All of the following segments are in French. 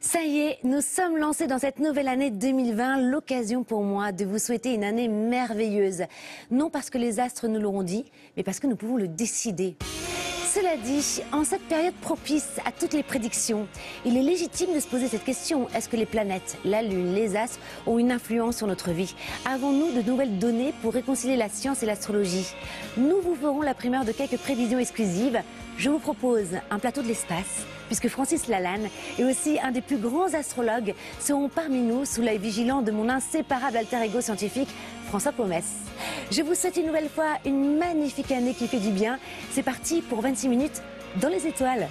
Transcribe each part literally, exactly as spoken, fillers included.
Ça y est, nous sommes lancés dans cette nouvelle année deux mille vingt, l'occasion pour moi de vous souhaiter une année merveilleuse. Non parce que les astres nous l'auront dit, mais parce que nous pouvons le décider. Cela dit, en cette période propice à toutes les prédictions, il est légitime de se poser cette question. Est-ce que les planètes, la Lune, les astres ont une influence sur notre vie? Avons-nous de nouvelles données pour réconcilier la science et l'astrologie? Nous vous ferons la primeur de quelques prévisions exclusives. Je vous propose un plateau de l'espace, puisque Francis Lalanne et aussi un des plus grands astrologues seront parmi nous sous l'œil vigilant de mon inséparable alter ego scientifique, François Pomès. Je vous souhaite une nouvelle fois une magnifique année qui fait du bien. C'est parti pour vingt-six minutes dans les étoiles.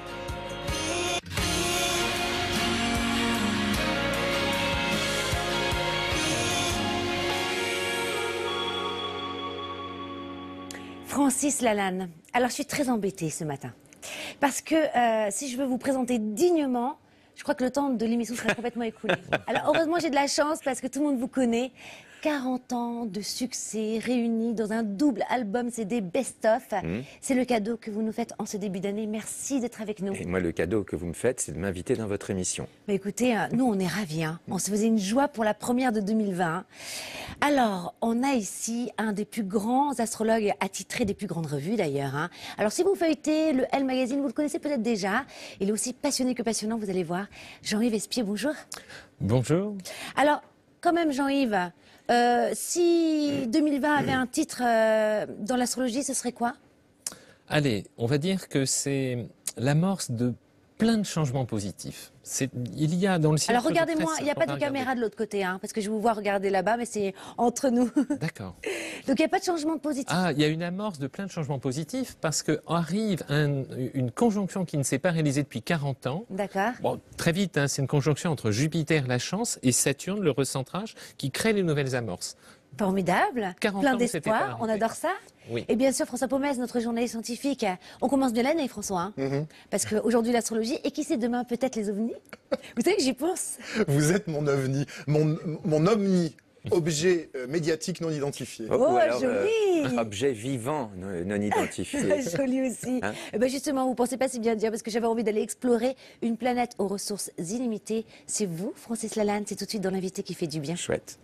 Francis Lalanne. Alors je suis très embêtée ce matin. Parce que euh, si je veux vous présenter dignement, je crois que le temps de l'émission sera complètement écoulé. Alors heureusement j'ai de la chance parce que tout le monde vous connaît. quarante ans de succès réunis dans un double album C D best-of. Mmh. C'est le cadeau que vous nous faites en ce début d'année. Merci d'être avec nous. Et moi, le cadeau que vous me faites, c'est de m'inviter dans votre émission. Bah écoutez, euh, nous on est ravis. Hein. On se faisait une joie pour la première de deux mille vingt. Alors, on a ici un des plus grands astrologues attitrés des plus grandes revues d'ailleurs. Hein. Alors si vous feuilletez le Elle Magazine, vous le connaissez peut-être déjà. Il est aussi passionné que passionnant, vous allez voir. Jean-Yves Espier, bonjour. Bonjour. Alors, quand même Jean-Yves, Euh, si deux mille vingt avait un titre euh, dans l'astrologie, ce serait quoi? Allez, on va dire que c'est l'amorce de plein de changements positifs. Il y a dans le ciel. Alors regardez-moi, il n'y a pas de caméra de l'autre côté, hein, parce que je vous vois regarder là-bas, mais c'est entre nous. D'accord. Donc il n'y a pas de changement positif. Ah, il y a une amorce de plein de changements positifs parce qu'arrive un, une conjonction qui ne s'est pas réalisée depuis quarante ans. D'accord. Bon, très vite, hein, c'est une conjonction entre Jupiter, la chance, et Saturne, le recentrage, qui crée les nouvelles amorces. Formidable, plein d'espoir, on adore ça. Oui. Et bien sûr, François Pomès, notre journaliste scientifique. On commence bien l'année, François, hein, mm-hmm. Parce qu'aujourd'hui, l'astrologie, et qui sait demain, peut-être les ovnis. Vous savez que j'y pense. Vous êtes mon ovni, mon, mon omni. Objet euh, médiatique non identifié. Oh, oh alors, joli euh, Objet vivant non, non identifié. Joli aussi. Hein, et ben justement, vous ne pensez pas si bien dire, parce que j'avais envie d'aller explorer une planète aux ressources illimitées. C'est vous, Francis Lalanne, c'est tout de suite dans l'invité qui fait du bien. Chouette.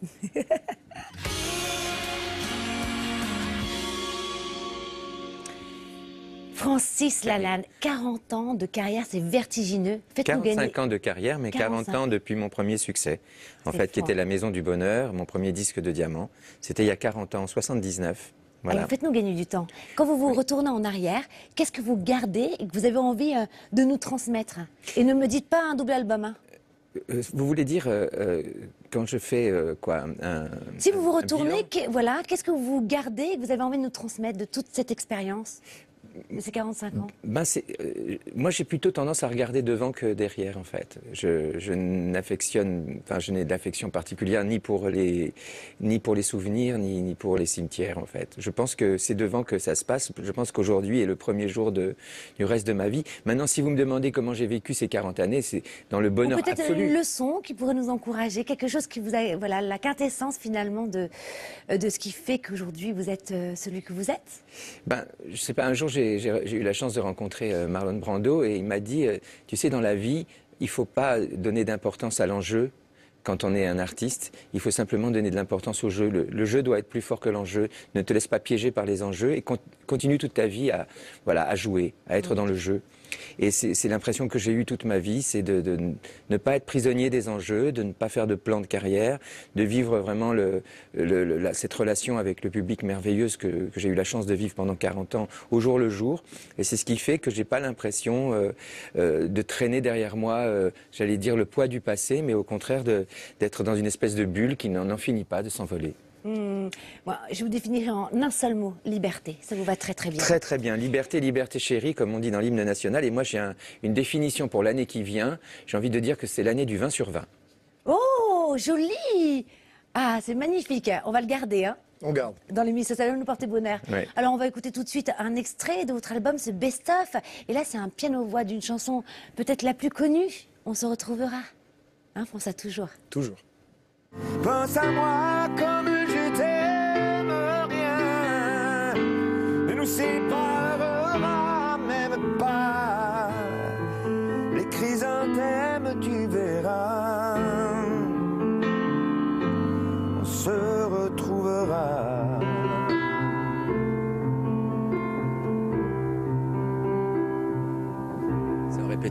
Francis Lalanne, quarante ans de carrière, c'est vertigineux. Faites-nous gagner. quarante-cinq ans de carrière, mais quarante ans depuis mon premier succès, en fait, fort. Qui était La Maison du Bonheur, mon premier disque de diamant. C'était il y a quarante ans, en soixante-dix-neuf. Voilà. Alors faites-nous gagner du temps. Quand vous vous oui. retournez en arrière, qu'est-ce que vous gardez et que vous avez envie euh, de nous transmettre? Et ne me dites pas un double album. Hein. Euh, vous voulez dire, euh, euh, quand je fais euh, quoi un, Si vous vous retournez, qu voilà, qu'est-ce que vous gardez et que vous avez envie de nous transmettre de toute cette expérience de ces quarante-cinq ans? Ben euh, moi, j'ai plutôt tendance à regarder devant que derrière, en fait. Je, je n'affectionne, enfin, je n'ai d'affection particulière ni pour les, ni pour les souvenirs, ni, ni pour les cimetières, en fait. Je pense que c'est devant que ça se passe. Je pense qu'aujourd'hui est le premier jour de, du reste de ma vie. Maintenant, si vous me demandez comment j'ai vécu ces quarante années, c'est dans le bonheur Ou peut-être absolu. Une leçon qui pourrait nous encourager, quelque chose qui vous a, voilà, la quintessence finalement de, de ce qui fait qu'aujourd'hui vous êtes celui que vous êtes. Ben, je sais pas. Un jour, j'ai J'ai eu la chance de rencontrer euh, Marlon Brando et il m'a dit, euh, tu sais, dans la vie, il ne faut pas donner d'importance à l'enjeu quand on est un artiste. Il faut simplement donner de l'importance au jeu. Le, le jeu doit être plus fort que l'enjeu. Ne te laisse pas piéger par les enjeux et con continue toute ta vie à, voilà, à jouer, à être mmh. dans le jeu. Et c'est l'impression que j'ai eue toute ma vie, c'est de, de ne pas être prisonnier des enjeux, de ne pas faire de plan de carrière, de vivre vraiment le, le, le, la, cette relation avec le public merveilleuse que, que j'ai eu la chance de vivre pendant quarante ans, au jour le jour. Et c'est ce qui fait que j'ai pas l'impression euh, euh, de traîner derrière moi, euh, j'allais dire le poids du passé, mais au contraire d'être dans une espèce de bulle qui n'en finit pas de s'envoler. Mmh. Bon, je vous définirai en un seul mot, liberté. Ça vous va très très bien. Très très bien. Liberté, liberté chérie, comme on dit dans l'hymne national. Et moi j'ai un, une définition pour l'année qui vient. J'ai envie de dire que c'est l'année du vingt sur vingt. Oh, joli! Ah, c'est magnifique. On va le garder, hein. On garde. Dans l'émission, ça va nous porter bonheur. Ouais. Alors on va écouter tout de suite un extrait de votre album, ce best-of. Et là, c'est un piano-voix d'une chanson peut-être la plus connue. On se retrouvera. Hein, François, toujours. Toujours. Pense à moi comme je t'aime, rien ne nous séparera même pas. Les chrysanthèmes, tu verras.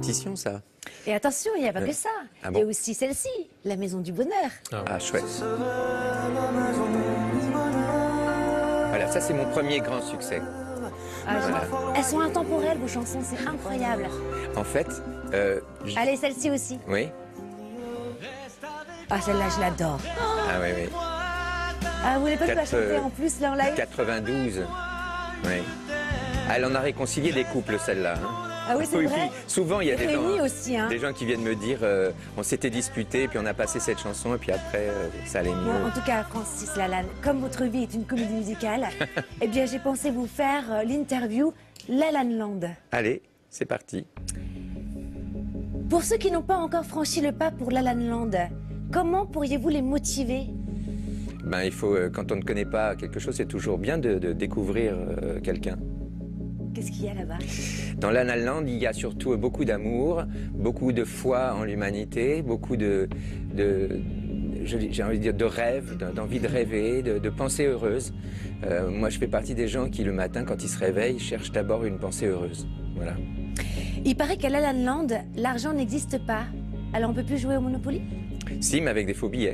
compétition, ça. Et attention, il n'y a pas Ouais. que ça. Ah Il y a bon aussi celle-ci, la Maison du Bonheur. Ah, chouette. Voilà, ça c'est mon premier grand succès. Ah, Voilà. Elles sont intemporelles, vos chansons, c'est incroyable. En fait, euh, j- Allez, celle-ci aussi. oui. Ah, celle-là, je l'adore. Ah oui, oui. Ah, vous voulez pas nous la Quatre, chanter euh, en plus, là, en live? quatre-vingt-douze. Oui. Elle en a réconcilié des couples, celle-là. hein. Ah oui, c'est vrai. Souvent, il y a des Rémi gens, aussi, hein. des gens qui viennent me dire euh, on s'était disputé, puis on a passé cette chanson, et puis après, euh, ça allait Bon, en mieux. tout cas, Francis Lalanne, comme votre vie est une comédie musicale, eh bien, j'ai pensé vous faire euh, l'interview Lalanne Land. Allez, c'est parti. Pour ceux qui n'ont pas encore franchi le pas pour Lalanne Land, comment pourriez-vous les motiver? Ben, il faut, euh, quand on ne connaît pas quelque chose, c'est toujours bien de, de découvrir euh, quelqu'un. Qu'est-ce qu'il y a là-bas? Dans La La Land, il y a surtout beaucoup d'amour, beaucoup de foi en l'humanité, beaucoup de, de je- j'ai envie de dire, de rêves, d'envie de rêver, de, de pensées heureuses. Euh, moi, je fais partie des gens qui, le matin, quand ils se réveillent, cherchent d'abord une pensée heureuse. Voilà. Il paraît qu'à Lalanne Land, l'argent n'existe pas. Alors on peut plus jouer au Monopoly? Si, mais avec des faux billets.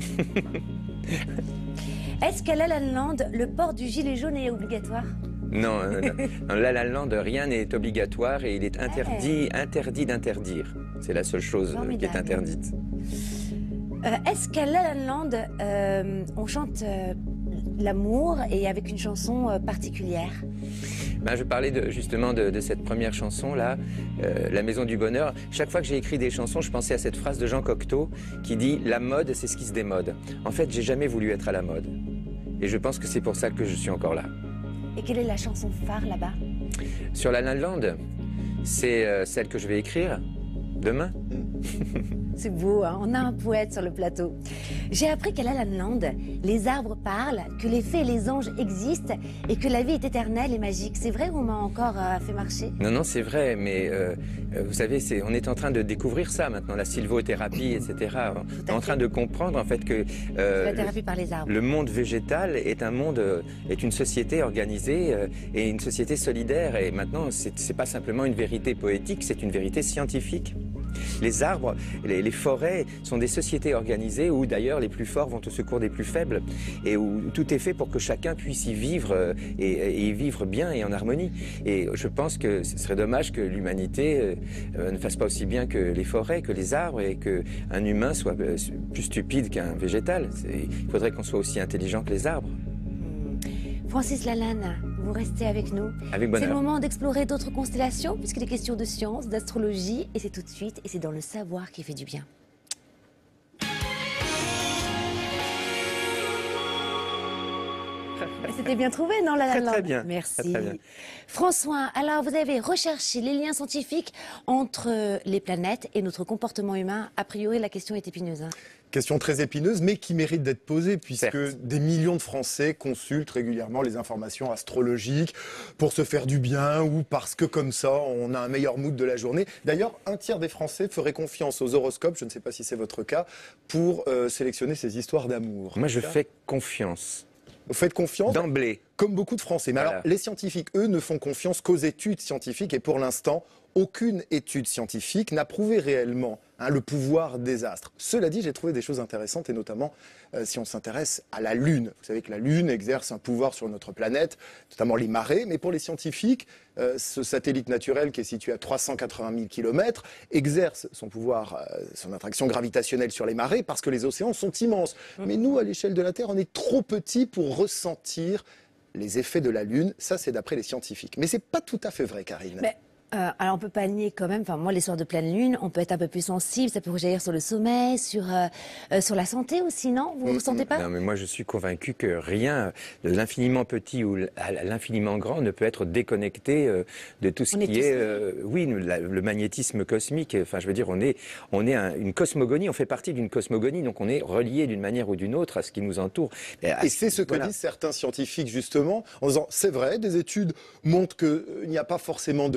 Est-ce qu'à Lalanne Land, le port du gilet jaune est obligatoire? Non, euh, non. Dans La La Land, rien n'est obligatoire et il est interdit, interdit d'interdire. C'est la seule chose euh, qui est Formidable. interdite. Euh, Est-ce qu'à Lalanne Land, euh, on chante euh, l'amour et avec une chanson euh, particulière? Ben, je parlais de, justement de, de cette première chanson-là, euh, La Maison du Bonheur. Chaque fois que j'ai écrit des chansons, je pensais à cette phrase de Jean Cocteau qui dit « La mode, c'est ce qui se démode ». En fait, j'ai jamais voulu être à la mode. Et je pense que c'est pour ça que je suis encore là. Et quelle est la chanson phare là-bas? Sur La La Land, c'est euh, celle que je vais écrire demain. C'est beau, hein, on a un poète sur le plateau. J'ai appris qu'à Lalanne Land, les arbres parlent, que les fées et les anges existent et que la vie est éternelle et magique. C'est vrai ou on m'a encore euh, fait marcher? Non, non, c'est vrai, mais euh, euh, vous savez, c'est, on est en train de découvrir ça maintenant, la sylvothérapie, et cetera. On est en train de comprendre en fait que euh, La thérapie par les arbres. le monde végétal est un monde, euh, est une société organisée euh, et une société solidaire. Et maintenant, c'est, c'est pas simplement une vérité poétique, c'est une vérité scientifique. Les arbres, les, les forêts sont des sociétés organisées où d'ailleurs les plus forts vont au secours des plus faibles et où tout est fait pour que chacun puisse y vivre euh, et, et y vivre bien et en harmonie. Et je pense que ce serait dommage que l'humanité euh, euh, ne fasse pas aussi bien que les forêts, que les arbres et qu'un humain soit euh, plus stupide qu'un végétal. C'est, il faudrait qu'on soit aussi intelligent que les arbres. Francis Lalanne, vous restez avec nous. Avec C'est bonheur. le moment d'explorer d'autres constellations puisqu'il est question de science, d'astrologie et c'est tout de suite et c'est dans le savoir qui fait du bien. C'était bien trouvé, non, la Très, Land? très bien. Merci. Très, très bien. François, alors vous avez recherché les liens scientifiques entre les planètes et notre comportement humain. A priori, la question est épineuse. Hein. Question très épineuse, mais qui mérite d'être posée, puisque Certes. des millions de Français consultent régulièrement les informations astrologiques pour se faire du bien ou parce que comme ça, on a un meilleur mood de la journée. D'ailleurs, un tiers des Français ferait confiance aux horoscopes, je ne sais pas si c'est votre cas, pour euh, sélectionner ces histoires d'amour. Moi, je Ça, fais confiance. Vous faites confiance D'emblée. comme beaucoup de Français. Mais Voilà. alors, les scientifiques, eux, ne font confiance qu'aux études scientifiques. Et pour l'instant, aucune étude scientifique n'a prouvé réellement hein, le pouvoir des astres. Cela dit, j'ai trouvé des choses intéressantes, et notamment euh, si on s'intéresse à la Lune. Vous savez que la Lune exerce un pouvoir sur notre planète, notamment les marées. Mais pour les scientifiques, euh, ce satellite naturel qui est situé à trois cent quatre-vingt mille kilomètres exerce son pouvoir, euh, son attraction gravitationnelle sur les marées parce que les océans sont immenses. Mais nous, à l'échelle de la Terre, on est trop petits pour ressentir les effets de la Lune. Ça, c'est d'après les scientifiques. Mais c'est pas tout à fait vrai, Karine. Mais, euh, alors on peut pas nier quand même, enfin moi les soirs de pleine lune, on peut être un peu plus sensible, ça peut rejaillir sur le sommeil, sur, euh, euh, sur la santé aussi, non? Vous ne Mm, ressentez pas? Non, mais moi, je suis convaincu que rien de l'infiniment petit ou à l'infiniment grand ne peut être déconnecté euh, de tout ce On est qui tous est, liés. euh, oui, nous, la- le magnétisme cosmique. Enfin, je veux dire, on est, on est un- une cosmogonie, on fait partie d'une cosmogonie, donc on est relié d'une manière ou d'une autre à ce qui nous entoure. à Et c'est ce que voilà. disent certains scientifiques, justement, en disant, c'est vrai, des études montrent qu'il n'y a pas forcément de lien, de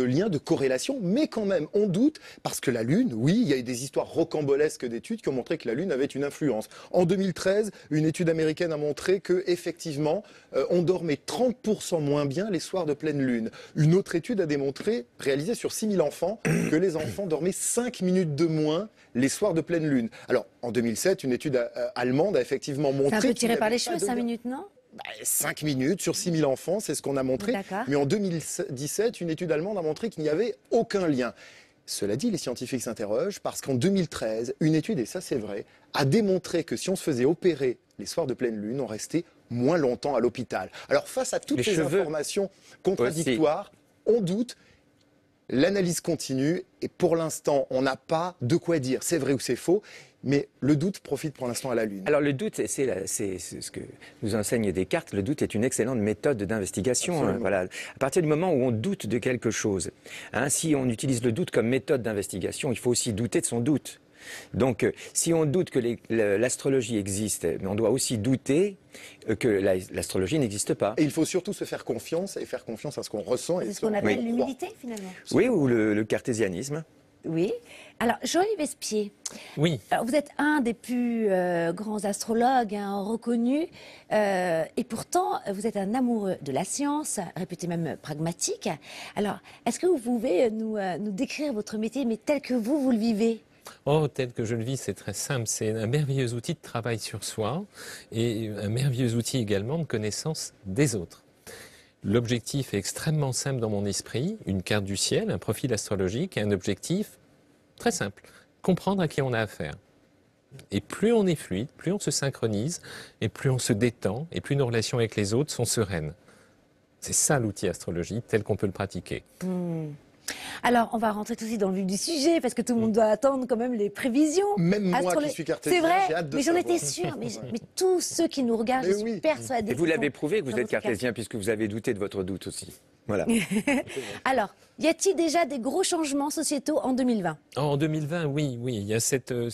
corrélation, mais quand même, on doute, parce que la Lune, oui, il y a eu des histoires rocambolesques d'études qui ont montré que la Lune avait une influence. En deux mille treize, une étude américaine a montré que, effectivement, euh, on dormait trente pour cent moins bien les soirs de pleine Lune. Une autre étude a démontré, réalisée sur six mille enfants, que les enfants dormaient cinq minutes de moins les soirs de pleine Lune. Alors, en deux mille sept, une étude euh, allemande a effectivement montré... C'est un peu tiré par les cheveux, cheveux, cinq minutes, non? Bah, cinq minutes sur six mille enfants, c'est ce qu'on a montré. Mais en deux mille dix-sept, une étude allemande a montré qu'il n'y avait aucun lien. Cela dit, les scientifiques s'interrogent parce qu'en deux mille treize, une étude, et ça c'est vrai, a démontré que si on se faisait opérer les soirs de pleine lune, on restait moins longtemps à l'hôpital. Alors face à toutes les ces cheveux informations contradictoires, aussi. On doute. L'analyse continue et pour l'instant, on n'a pas de quoi dire, c'est vrai ou c'est faux, mais le doute profite pour l'instant à la Lune. Alors le doute, c'est ce que nous enseigne Descartes, le doute est une excellente méthode d'investigation. Hein, voilà. À partir du moment où on doute de quelque chose, hein, si on utilise le doute comme méthode d'investigation, il faut aussi douter de son doute. Donc, si on doute que l'astrologie existe, on doit aussi douter que l'astrologie n'existe pas. Et il faut surtout se faire confiance et faire confiance à ce qu'on ressent. C'est ce qu'on appelle oui. l'humilité, finalement. Oui, ou le, le cartésianisme. Oui. Alors, Jean-Yves Espier, oui. Alors, vous êtes un des plus euh, grands astrologues hein, reconnus, euh, et pourtant, vous êtes un amoureux de la science, réputé même pragmatique. Alors, est-ce que vous pouvez nous, euh, nous décrire votre métier, mais tel que vous, vous le vivez ? Oh, tel que je le vis, c'est très simple. C'est un merveilleux outil de travail sur soi et un merveilleux outil également de connaissance des autres. L'objectif est extrêmement simple dans mon esprit, une carte du ciel, un profil astrologique et un objectif très simple, comprendre à qui on a affaire. Et plus on est fluide, plus on se synchronise et plus on se détend et plus nos relations avec les autres sont sereines. C'est ça l'outil astrologie tel qu'on peut le pratiquer. Mmh. Alors, on va rentrer tout de suite dans le vif du sujet, parce que tout le monde doit attendre quand même les prévisions. Même moi Astrolo... qui suis cartésien, c'est vrai, j'ai hâte de mais j'en savoir. étais sûre. Mais, mais tous ceux qui nous regardent, mais je suis oui. persuadée. Et vous l'avez prouvé que vous êtes cartésien, puisque vous avez douté de votre doute aussi. Voilà. Alors, y a-t-il déjà des gros changements sociétaux en deux mille vingt? En deux mille vingt, oui, oui. Il y a cette... Euh,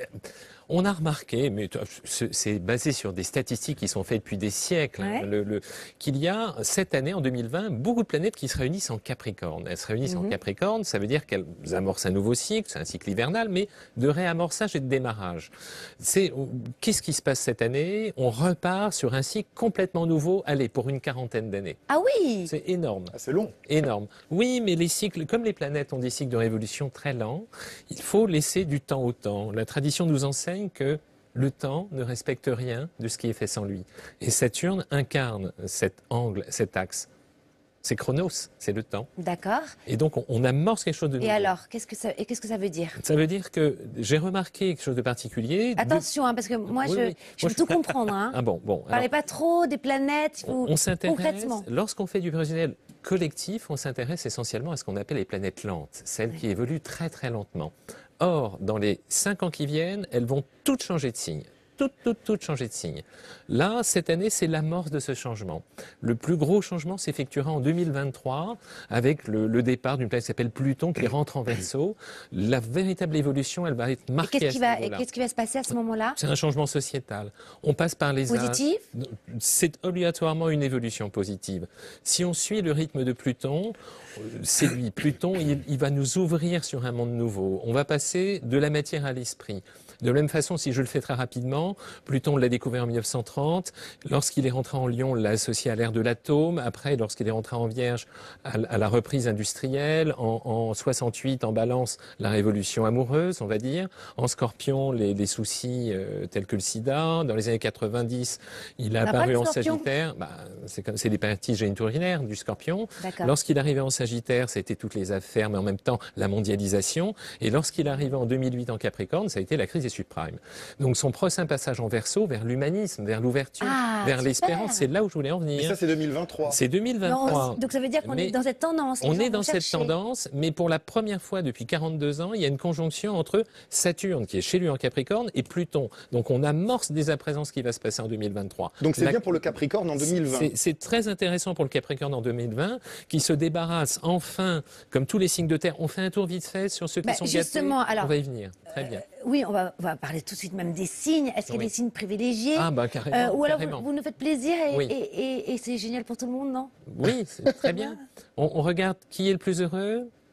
On a remarqué, mais c'est basé sur des statistiques qui sont faites depuis des siècles, ouais. hein, le, le, qu'il y a cette année, en deux mille vingt, beaucoup de planètes qui se réunissent en Capricorne. Elles se réunissent mm-hmm. en Capricorne, ça veut dire qu'elles amorcent un nouveau cycle, c'est un cycle hivernal, mais de réamorçage et de démarrage. Qu'est-ce qui se passe cette année? On repart sur un cycle complètement nouveau, allez, pour une quarantaine d'années. Ah oui? C'est énorme. Ah, c'est long. Énorme. Oui, mais les cycles, comme les planètes ont des cycles de révolution très lents, il faut laisser du temps au temps. La tradition nous enseigne que le temps ne respecte rien de ce qui est fait sans lui. Et Saturne incarne cet angle, cet axe. C'est Chronos, c'est le temps. D'accord. Et donc on, on amorce quelque chose de nouveau. Et alors, qu'est-ce que ça, et qu'est-ce que ça veut dire? Ça veut dire que j'ai remarqué quelque chose de particulier. Attention, de... hein, parce que moi, oui, je, oui. je veux moi, tout je... comprendre. Hein. Ah bon, bon. Parlez pas trop des planètes. On, on s'intéresse. Concrètement. Lorsqu'on fait du prévisionnel collectif, on s'intéresse essentiellement à ce qu'on appelle les planètes lentes, celles oui. qui évoluent très très lentement. Or, dans les cinq ans qui viennent, elles vont toutes changer de signe. Toutes, toutes, toutes changer de signe. Là, cette année, c'est l'amorce de ce changement. Le plus gros changement s'effectuera en deux mille vingt-trois avec le, le départ d'une planète qui s'appelle Pluton qui rentre en Verseau. La véritable évolution, elle va être marquée qu'est-ce qui, à ce qu'est-ce qui va se passer à ce moment-là? C'est un changement sociétal. On passe par les Positif? C'est obligatoirement une évolution positive. Si on suit le rythme de Pluton, c'est lui. Pluton, il, il va nous ouvrir sur un monde nouveau. On va passer de la matière à l'esprit. De la même façon, si je le fais très rapidement, Pluton l'a découvert en mille neuf cent trente. Lorsqu'il est rentré en Lion, on l'a associé à l'ère de l'atome. Après, lorsqu'il est rentré en Vierge, à, à la reprise industrielle. En, en soixante-huit, en Balance, la révolution amoureuse, on va dire. En Scorpion, les, les soucis euh, tels que le sida. Dans les années quatre-vingt-dix, il a apparu en Sagittaire. Bah, c'est les parties géniturinaires du Scorpion. Lorsqu'il arrivait en Sagittaire, c'était toutes les affaires, mais en même temps la mondialisation. Et lorsqu'il arrivait en deux mille huit en Capricorne, ça a été la crise des subprimes. Donc son prochain passage en Verseau, vers l'humanisme, vers l'ouverture, ah, vers l'espérance, c'est là où je voulais en venir. Et ça, c'est deux mille vingt-trois. C'est deux mille vingt-trois. Non, donc ça veut dire qu'on est dans cette tendance. On est dans cette tendance, mais pour la première fois depuis quarante-deux ans, il y a une conjonction entre Saturne, qui est chez lui en Capricorne, et Pluton. Donc on amorce dès à présent ce qui va se passer en deux mille vingt-trois. Donc c'est la... bien pour le Capricorne en deux mille vingt. C'est très intéressant pour le Capricorne en deux mille vingt, qui se débarrasse enfin, comme tous les signes de terre. On fait un tour vite fait sur ceux qui bah, sont justement, gâtés. Alors, on va y venir. Très bien. Euh, oui, on va, on va parler tout de suite même des signes. Est-ce qu'il y a oui. des signes privilégiés? Ah bah carrément. Euh, ou alors carrément. Vous, vous nous faites plaisir et, oui. et, et, et c'est génial pour tout le monde, non? Oui, c'est très bien. On, on regarde qui est le plus heureux,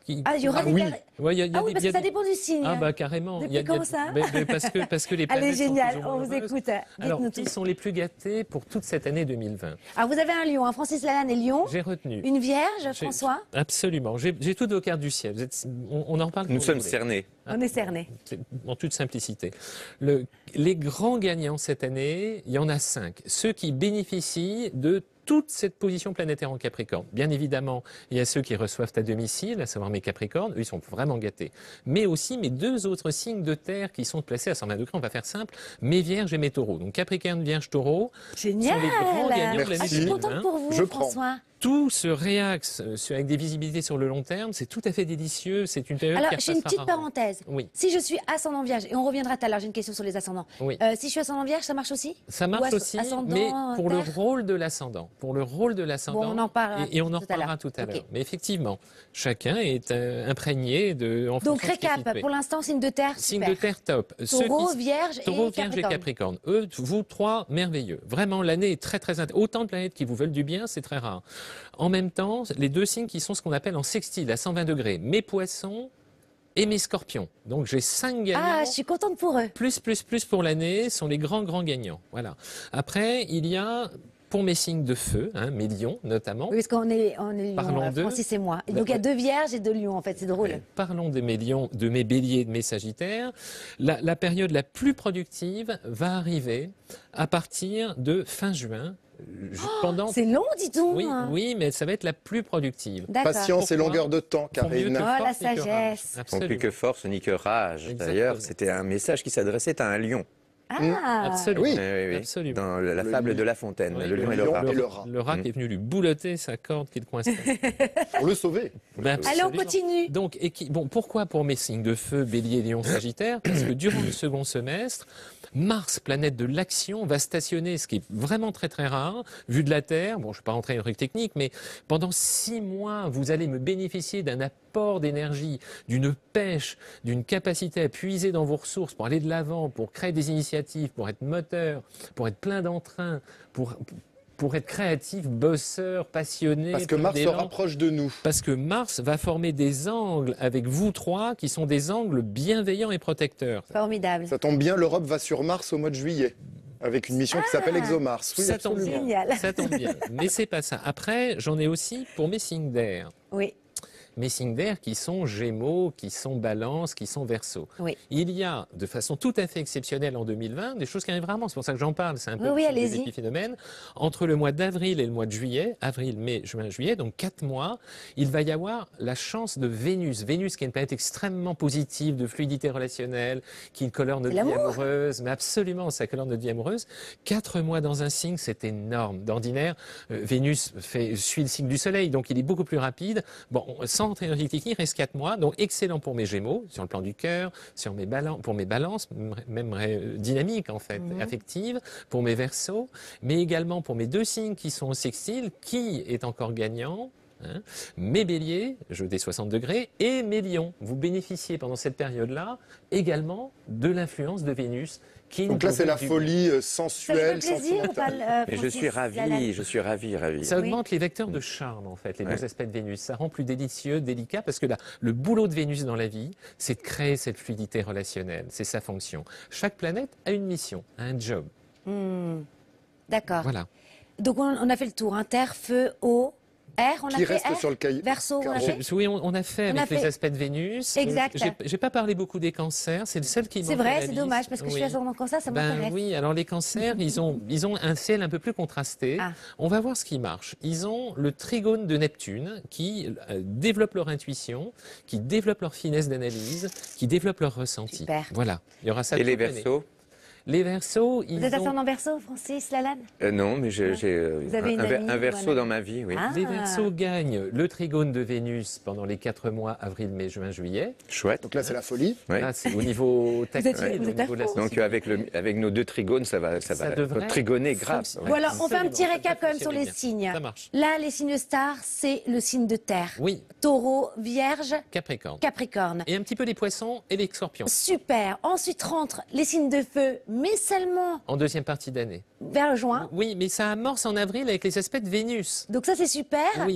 qui- Ah, il y aura Ah des oui. carrés- Ouais, il y a- il y a Ah oui, des- parce il y a que ça des- dépend du signe. Ah bah carrément. Depuis Il y a- il y a- quand ça mais- mais parce, que, parce que les planètes Allez, sont génial, plus ou moins on vous heureuses. écoute. Alors, Dites-nous qui tout. sont les plus gâtés pour toute cette année deux mille vingt? Ah, vous avez un lion, hein, Francis Lalanne et lion. J'ai retenu. Une vierge, J'ai- François. Absolument. J'ai j'ai toutes vos cartes du ciel. Vous êtes- on, on en parle quand Nous vous sommes voulez. cernés. On est cerné. C'est en toute simplicité. Le- les grands gagnants cette année, il y en a cinq. Ceux qui bénéficient de toute cette position planétaire en Capricorne. Bien évidemment, il y a ceux qui reçoivent à domicile, à savoir mes Capricornes, eux, ils sont vraiment gâtés. Mais aussi mes deux autres signes de terre qui sont placés à cent vingt degrés, on va faire simple, mes Vierges et mes Taureaux. Donc Capricorne, Vierge, Taureau Génial. sont les grands gagnants de Merci. l'année Ah, je suis deux mille contente vingt. pour vous, Je prends. François. Tout se réaxe euh, sur- avec des visibilités sur le long terme, c'est tout à fait délicieux, c'est une période Alors, qui j'ai une repassera petite rarement. parenthèse. Oui. Si je suis ascendant vierge, et on reviendra tout à l'heure, j'ai une question sur les ascendants. Oui. Euh, si je suis ascendant vierge, ça marche aussi? Ça Ou marche as- aussi, ascendant, mais pour le terre rôle de l'ascendant. Pour le rôle de l'ascendant. Bon, on en parlera Et, et on en tout à reparlera l'heure. tout à Ok. l'heure. Mais effectivement, chacun est euh, imprégné de. En Donc, fonction de ce qui est récap, situé. pour l'instant, signe de terre, Signe super. de terre top. Ceux Taureau, qui- vierge Taureau, et Vierge et Capricorne. Capricorne. Eux, vous trois, merveilleux. Vraiment, l'année est très, très intéressante. Autant de planètes qui vous veulent du bien, c'est très rare. En même temps, les deux signes qui sont ce qu'on appelle en sextile, à cent vingt degrés, mes poissons et mes scorpions. Donc, j'ai cinq gagnants. Ah, je suis contente pour eux. Plus, plus, plus pour l'année sont les grands, grands gagnants. Voilà. Après, il y a, pour mes signes de feu, hein, mes lions notamment, Oui, parce qu'on est, on est lions, Parlons euh, d'eux. Francis et moi. Et donc, il y a deux vierges et deux lions, en fait, c'est drôle. parlons de mes lions, de mes béliers et de mes sagittaires. La, la période la plus productive va arriver à partir de fin juin. Je- pendant... Oh, C'est long, dis donc. Oui, hein. oui, mais ça va être la plus productive. D'accord. Patience et Pourquoi longueur de temps, Font mieux Karine. que Oh, la force ni que rage. sagesse. Sans Absolument. plus que force ni que rage. Exactement. D'ailleurs, c'était un message qui s'adressait à un lion. Ah, Absolument. Oui. Oui, oui, oui. Absolument. Dans le- la Le fable lion. de La Fontaine, Oui, le lion et le lion rat. et le rat. Le rat Mm. qui est venu lui boulotter sa corde qu'il coinçait. Pour le sauver. Ben, Allez, on absolument. continue. Donc, et qui- bon, pourquoi pour mes signes de feu, bélier, lion, sagittaire? Parce que durant le second semestre, Mars, planète de l'action, va stationner, ce qui est vraiment très très rare, vu de la Terre. Bon, je ne vais pas rentrer dans les trucs techniques, mais pendant six mois, vous allez me bénéficier d'un apport d'énergie, d'une pêche, d'une capacité à puiser dans vos ressources pour aller de l'avant, pour créer des initiatives, pour être moteur, pour être plein d'entrain, pour, pour être créatif, bosseur, passionné. Parce que plein Mars se d'élan. rapproche de nous. Parce que Mars va former des angles avec vous trois qui sont des angles bienveillants et protecteurs. Formidable. Ça tombe bien, l'Europe va sur Mars au mois de juillet. Avec une mission qui s'appelle ExoMars. Oui, Ça tombe absolument. bien. Génial. Ça tombe bien. Mais c'est pas ça. Après, j'en ai aussi pour mes signes d'air. Oui, Mes signes d'air qui sont Gémeaux, qui sont Balance, qui sont Verseau. oui. Il y a, de façon tout à fait exceptionnelle en deux mille vingt, des choses qui arrivent rarement. C'est pour ça que j'en parle. C'est un peu Oui, oui, des allez-y. épiphénomènes. Entre le mois d'avril et le mois de juillet, avril, mai, juin, juillet, donc quatre mois, il va y avoir la chance de Vénus. Vénus qui est une planète extrêmement positive, de fluidité relationnelle, qui colore notre C'est vie l'amour. amoureuse. Mais absolument, ça colore notre vie amoureuse. Quatre mois dans un signe, c'est énorme. D'ordinaire, euh, Vénus fait, suit le signe du Soleil, donc il est beaucoup plus rapide. Bon, sans entrer dans les techniques, il reste quatre mois, donc excellent pour mes Gémeaux, sur le plan du cœur, sur mes balances, pour mes balances, même, même euh, dynamique en fait, Mhm. affective, pour mes Verseaux, mais également pour mes deux signes qui sont au sextile, qui est encore gagnant. Hein, mes béliers, jeu des soixante degrés, et mes lions. Vous bénéficiez pendant cette période-là également de l'influence de Vénus. Qui Donc nous là, c'est la provient du- folie euh, Ça vous fait sensuelle, plaisir ou pas, sentimentale. euh, Mais je Francis suis ravi, Lalanne je suis ravi, ravi. Ça Oui. augmente les vecteurs de charme, en fait, les Ouais. deux aspects de Vénus. Ça rend plus délicieux, délicat, parce que là, le boulot de Vénus dans la vie, c'est de créer cette fluidité relationnelle. C'est sa fonction. Chaque planète a une mission, a un job. Hmm. D'accord. Voilà. Donc, on, on a fait le tour. Hein. Terre, feu, eau, air. On Qui a fait reste air. sur le cahier. Verseau, on a Carreau. fait. Je- oui, on, on a fait On avec a les fait- aspects de Vénus. Exact. J'ai- J'ai pas parlé beaucoup des cancers, c'est le seul qui C'est manque à vrai, la c'est liste. dommage, parce que je suis Oui. ascendant comme ça, ça Ben m'intéresse. oui, alors les cancers, ils ont, ils ont un ciel un peu plus contrasté. Ah. On va voir ce qui marche. Ils ont le trigone de Neptune qui euh, développe leur intuition, qui développe leur finesse d'analyse, qui développe leur ressenti. Super. Voilà, il y aura ça Et toute les l'année. Verseaux? Les Verseaux, ils Vous êtes ont... ascendant Verseau, Francis Lalanne? Euh, Non, mais j'ai j'ai, euh, Vous avez un, une un ver- amie un ou verso un dans ami ma vie, oui. Ah. Les Verseaux gagnent le trigone de Vénus pendant les quatre mois, avril, mai, juin, juillet. Chouette. Donc là, c'est la folie. Ouais. Là, c'est au niveau tactile, êtes- vous au êtes à niveau de la fond. Donc sensibilité. avec, le, avec nos deux trigones, ça va, ça Ça va devrait trigoner grave. fonctionner. Bon, alors, on fait un Absolument, petit ça récap quand même sur fonctionner les bien. signes. Ça marche. Là, les signes stars, c'est le signe de terre. Oui, Taureau, Vierge, Capricorne. Capricorne. Et un petit peu les poissons et les scorpions. Super. Ensuite rentrent les signes de feu, mais seulement En deuxième partie d'année. vers le juin. Oui, mais ça amorce en avril avec les aspects de Vénus. Donc ça, c'est super. Oui.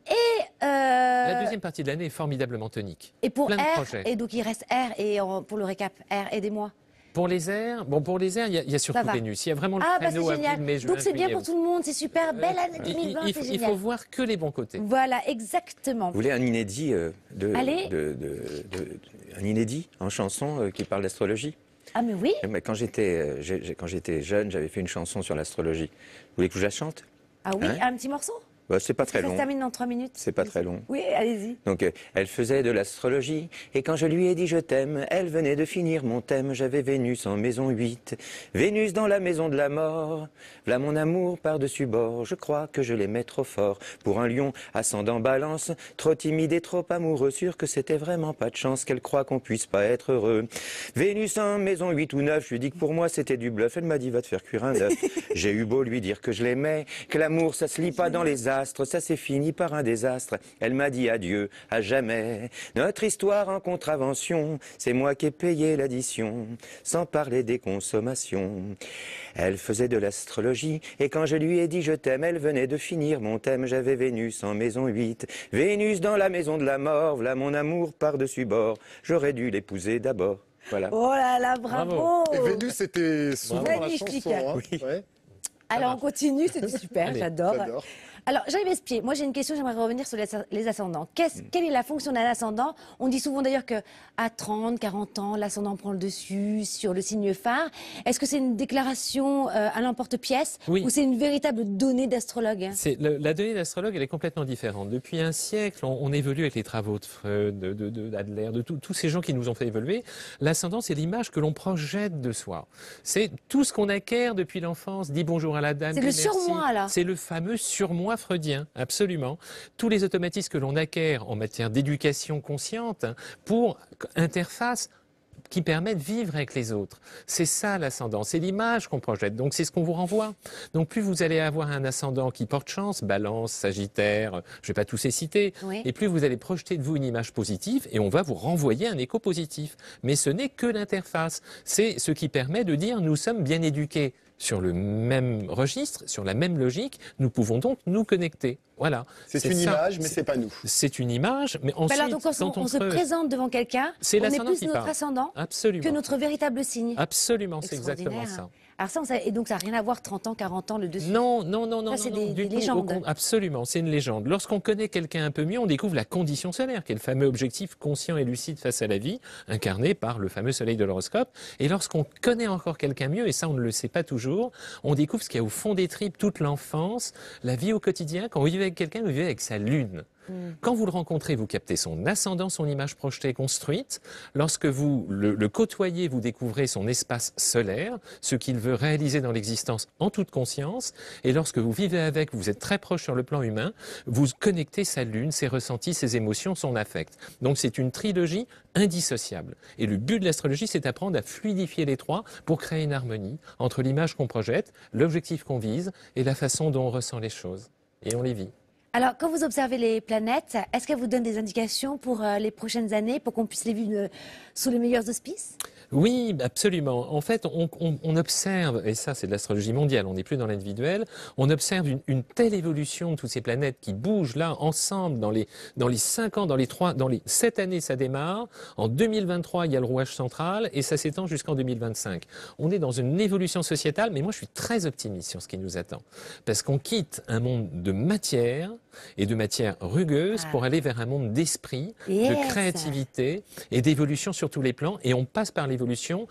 Et, euh, La deuxième partie de l'année est formidablement tonique. et pour Plein de R, projets. et donc il reste R, et en- pour le récap, R, aidez-moi. Pour les airs, bon, pour les airs, il y a, il y a surtout va. Vénus. Il y a vraiment le Ah, bah c'est créneau avril, génial. mai, juin, Donc c'est bien juillet, pour août. tout le monde, c'est super. Belle année Il- deux mille vingt, il, c'est faut, il génial. faut voir que les bons côtés. Voilà, exactement. Vous voulez un inédit euh, de, Allez. de- de- de- un inédit en chanson euh, qui parle d'astrologie? Ah mais oui. Mais quand j'étais euh, j'ai- j'ai- quand j'étais jeune, j'avais fait une chanson sur l'astrologie. Vous voulez que je vous la chante? Ah oui, Hein un petit morceau. Bah, c'est pas très Ça se long. termine dans trois minutes. C'est pas très long. Oui, allez-y. Donc, euh, elle faisait de l'astrologie, et quand je lui ai dit je t'aime, elle venait de finir mon thème. J'avais Vénus en maison huit, Vénus dans la maison de la mort. V'là mon amour par-dessus bord, je crois que je l'aimais trop fort. Pour un lion ascendant balance, trop timide et trop amoureux, sûr que c'était vraiment pas de chance qu'elle croit qu'on puisse pas être heureux. Vénus en maison huit ou neuf, je lui ai dit que pour moi c'était du bluff. Elle m'a dit va te faire cuire un œuf. J'ai eu beau lui dire que je l'aimais, que l'amour ça se lit pas dans les astres, ça s'est fini par un désastre. Elle m'a dit adieu, à jamais. Notre histoire en contravention, c'est moi qui ai payé l'addition, sans parler des consommations. Elle faisait de l'astrologie, et quand je lui ai dit je t'aime, elle venait de finir mon thème. J'avais Vénus en maison huit, Vénus dans la maison de la mort. V'là mon amour par-dessus bord, j'aurais dû l'épouser d'abord. Voilà. Oh là là, bravo. Et Vénus, c'était souvent dans la Magnifique. chanson. Hein. Oui. Ouais, Alors on continue, c'était super, Allez, j'adore. j'adore. Alors, Jean-Yves Espier, moi j'ai une question, j'aimerais revenir sur les, les ascendants. Qu'est-ce- Mm. Quelle est la fonction d'un ascendant? On dit souvent d'ailleurs qu'à trente, quarante ans, l'ascendant prend le dessus sur le signe phare. Est-ce que c'est une déclaration euh, à l'emporte-pièce Oui. ou c'est une véritable donnée d'astrologue? C'est le- la donnée d'astrologue, elle est complètement différente. Depuis un siècle, on, on évolue avec les travaux de Freud, de, de, de Adler, de tout- tous ces gens qui nous ont fait évoluer. L'ascendant, c'est l'image que l'on projette de soi. C'est tout ce qu'on acquiert depuis l'enfance. Dis bonjour à la dame. C'est dis le merci. surmoi, là. C'est le fameux surmoi freudien, absolument. Tous les automatismes que l'on acquiert en matière d'éducation consciente hein, pour interface qui permet de vivre avec les autres. C'est ça l'ascendant, c'est l'image qu'on projette, donc c'est ce qu'on vous renvoie. Donc plus vous allez avoir un ascendant qui porte chance, Balance, Sagittaire, je ne vais pas tous les citer, Oui. et plus vous allez projeter de vous une image positive et on va vous renvoyer un écho positif. Mais ce n'est que l'interface, c'est ce qui permet de dire nous sommes bien éduqués sur le même registre, sur la même logique, nous pouvons donc nous connecter. Voilà. C'est une ça. image, mais c'est pas nous. C'est une image, mais Bah ensuite, alors, donc, quand on, quand on, on se creuse- présente devant quelqu'un, C'est on est l'ascendant plus qui notre parle. ascendant Absolument. que notre véritable signe. Absolument, c'est exactement Extraordinaire. ça. Alors ça, on sait- et donc ça n'a rien à voir trente ans, quarante ans, le dessus. Non, non, non, non, Ça, c'est non, des- non, du des tout. Au légendes. con- absolument, c'est une légende. Lorsqu'on connaît quelqu'un un peu mieux, on découvre la condition solaire, qui est le fameux objectif conscient et lucide face à la vie, incarné par le fameux soleil de l'horoscope. Et lorsqu'on connaît encore quelqu'un mieux, et ça on ne le sait pas toujours, on découvre ce qu'il y a au fond des tripes, toute l'enfance, la vie au quotidien. Quand vous vivez avec quelqu'un, vous vivez avec sa lune. Quand vous le rencontrez, vous captez son ascendant, son image projetée, construite. Lorsque vous le, le côtoyez, vous découvrez son espace solaire, ce qu'il veut réaliser dans l'existence en toute conscience. Et lorsque vous vivez avec, vous êtes très proche sur le plan humain, vous connectez sa lune, ses ressentis, ses émotions, son affect. Donc c'est une trilogie indissociable. Et le but de l'astrologie, c'est d'apprendre à fluidifier les trois pour créer une harmonie entre l'image qu'on projette, l'objectif qu'on vise et la façon dont on ressent les choses. Et on les vit. Alors, quand vous observez les planètes, est-ce qu'elles vous donnent des indications pour euh, les prochaines années, pour qu'on puisse les vivre euh, sous les meilleurs auspices? Oui, absolument. En fait, on, on- on observe, et ça c'est de l'astrologie mondiale, on n'est plus dans l'individuel, on observe une, une telle évolution de toutes ces planètes qui bougent là ensemble dans les, dans les cinq ans, dans les trois, dans les sept années ça démarre. En deux mille vingt-trois, il y a le rouage central et ça s'étend jusqu'en deux mille vingt-cinq. On est dans une évolution sociétale, mais moi je suis très optimiste sur ce qui nous attend. Parce qu'on quitte un monde de matière et de matière rugueuse Ah. pour aller vers un monde d'esprit, Yes. de créativité et d'évolution sur tous les plans. Et on passe par l'évolution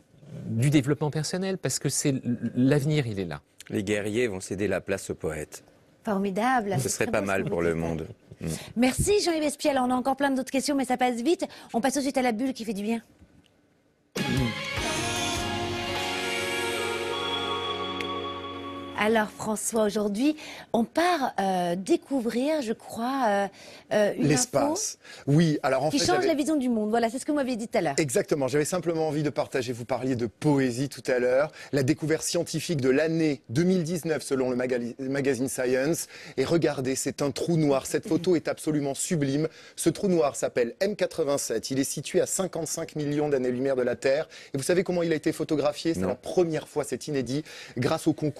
du développement personnel parce que c'est l'avenir, il est là. Les guerriers vont céder la place aux poètes. Formidable. Ce C'est serait très pas beau, mal ce que pour vous le dites. monde. Mm. Merci Jean-Yves Espiel. On a encore plein d'autres questions, mais ça passe vite. On passe tout de suite à la bulle qui fait du bien. Alors François, aujourd'hui, on part euh, découvrir, je crois, euh, euh, une info L'espace. Oui, alors en qui fait. change j'avais- la vision du monde. Voilà, c'est ce que vous m'aviez dit tout à l'heure. Exactement, j'avais simplement envie de partager, vous parliez de poésie tout à l'heure, la découverte scientifique de l'année deux mille dix-neuf selon le magali- magazine Science. Et regardez, c'est un trou noir, cette photo est absolument sublime. Ce trou noir s'appelle M quatre-vingt-sept, il est situé à cinquante-cinq millions d'années-lumière de la Terre. Et vous savez comment il a été photographié? C'est Non. la première fois, c'est inédit, grâce au concours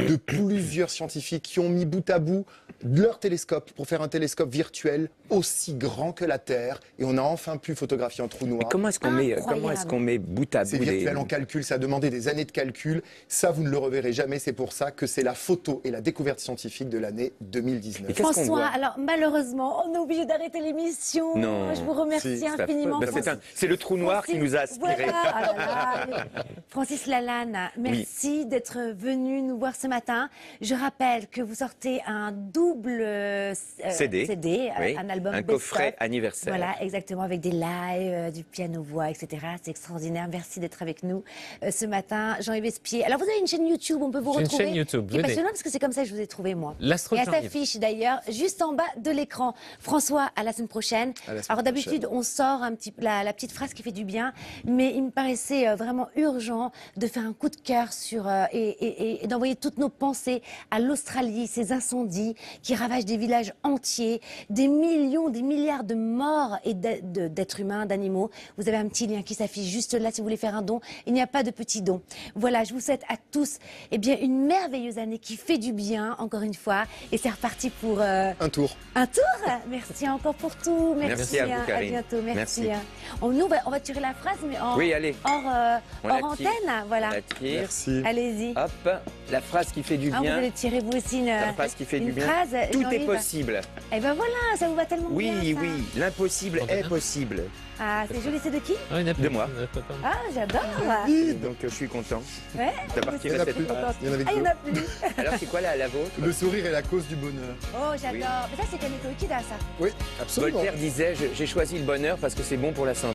de plusieurs scientifiques qui ont mis bout à bout leur télescope pour faire un télescope virtuel aussi grand que la Terre. Et on a enfin pu photographier un trou noir. Mais comment est-ce qu'on met, Incroyable. comment est-ce qu'on met bout à bout C'est virtuel des- en calcul, ça a demandé des années de calcul. Ça, vous ne le reverrez jamais. C'est pour ça que c'est la photo et la découverte scientifique de l'année deux mille dix-neuf. Et qu'est-ce qu'on François, voit alors malheureusement, on est obligé d'arrêter l'émission. Non. Je vous remercie Si, c'est infiniment. Ben, c'est un- c'est le trou noir qui Francis, nous a aspirés. voilà, ah là là. Francis Lalanne, merci d'être venu nous voir ce matin. Je rappelle que vous sortez un double euh, C D, C D, oui, un album un best-of. coffret anniversaire. Voilà, exactement, avec des lives, euh, du piano-voix, et cetera. C'est extraordinaire. Merci d'être avec nous euh, ce matin. Jean-Yves Espier. Alors, vous avez une chaîne YouTube, on peut vous J'ai une retrouver. chaîne YouTube, Qui est venez. passionnante parce que c'est comme ça que je vous ai trouvé, moi. L'Astro Et de elle Jean-Yves. s'affiche d'ailleurs juste en bas de l'écran. François, à la semaine prochaine. À la semaine Alors d'habitude, on sort un petit, la, la petite phrase qui fait du bien, mais il me paraissait euh, vraiment urgent de faire un coup de cœur sur euh, et, et- et d'envoyer toutes nos pensées à l'Australie, ces incendies qui ravagent des villages entiers, des millions, des milliards de morts et d'ê- de- d'êtres humains, d'animaux. Vous avez un petit lien qui s'affiche juste là si vous voulez faire un don. Il n'y a pas de petit don. Voilà, je vous souhaite à tous eh bien, une merveilleuse année qui fait du bien, encore une fois. Et c'est reparti pour euh, Un tour. un tour. Merci encore pour tout. Merci, Merci à vous, hein. Karine. bientôt. Merci. Merci. hein. On, nous, on va, on va tirer la phrase, mais en, Oui, allez. hors, euh, On hors la tire. antenne. Voilà. On la tire. Merci. Allez-y. Hop, la phrase qui fait du Ah, vous bien. allez tirer vous aussi une, La phrase qui fait une du bien. phrase. Tout est Jean-Yves. possible. Eh ben voilà, ça vous va tellement Oui, bien. ça. oui, l'impossible On va est bien. possible. Ah, c'est joli, c'est de qui Ah, il y en a plus. De moi. Il y en a pas tant. Ah, j'adore. Donc euh, je suis content Ouais. de partir Il y en à a cette plus. phrase. Il y en avait Ah, il y en deux. a plus. Alors c'est quoi la, la vôtre? Le sourire est la cause du bonheur. Oh, j'adore. Oui. Mais ça, c'est Kaneko Ikeda, ça. Oui, absolument. Voltaire disait, je- j'ai choisi le bonheur parce que c'est bon pour la santé.